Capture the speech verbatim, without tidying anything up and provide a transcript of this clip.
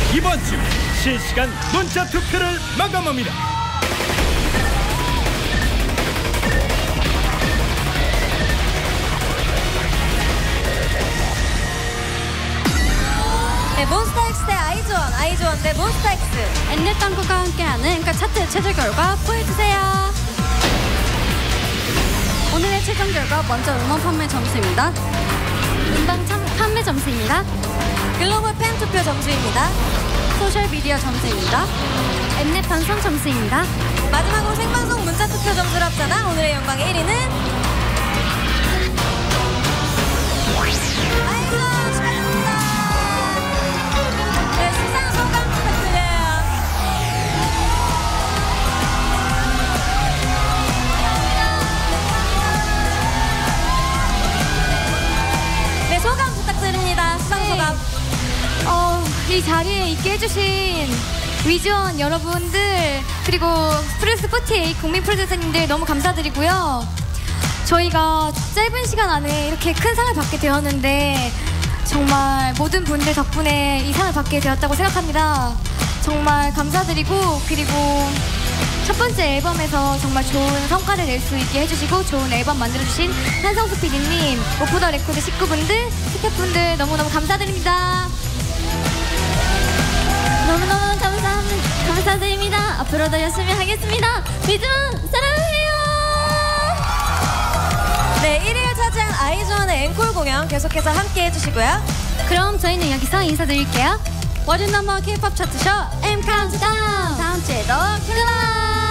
이번 주 실시간 문자 투표를 마감합니다. 네, 몬스타엑스 대 아이즈원, 아이즈원 대 몬스타엑스. 엠넷 당구가 함께하는 그러니까 차트 최저 결과 보여주세요. 오늘의 최종 결과 먼저 음원 판매 점수입니다. 음반 참, 판매 점수입니다. 글로벌 팬 투표 점수입니다. 소셜미디어 점수입니다. 엠넷 방송 점수입니다. 마지막으로 생방송 문자 투표 점수를 합쳐다 오늘의 영광의 일 위는 아이즈원 축하드립니다. 네, 수상 소감 부탁드려요. 네, 소감 부탁드립니다. 수상 네. 소감. 어, 이 자리에 있게 해주신 위즈원 여러분들 그리고 프레스 사십팔 국민 프로듀서님들 너무 감사드리고요. 저희가 짧은 시간 안에 이렇게 큰 상을 받게 되었는데 정말 모든 분들 덕분에 이 상을 받게 되었다고 생각합니다. 정말 감사드리고 그리고 첫 번째 앨범에서 정말 좋은 성과를 낼 수 있게 해주시고 좋은 앨범 만들어주신 한성수 피디님, 오프더 레코드 식구분들, 스태프분들 너무너무 감사드립니다. 너무너무 감사합니다. 감사드립니다. 앞으로도 열심히 하겠습니다. 위즈원 사랑해요. 네, 일 위를 차지한 아이즈원의 앵콜 공연 계속해서 함께 해주시고요. 그럼 저희는 여기서 인사드릴게요. 월드 넘버 K-팝 차트쇼 M 카운트다운 다음 주에도 굿바이.